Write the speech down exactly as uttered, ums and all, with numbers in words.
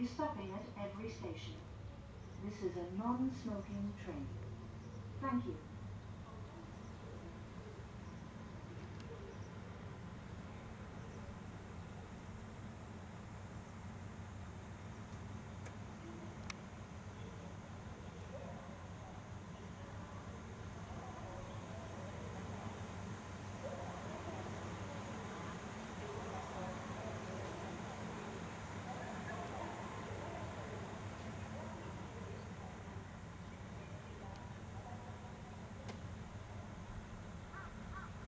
be stopping at every station. This is a non-smoking train. Thank you.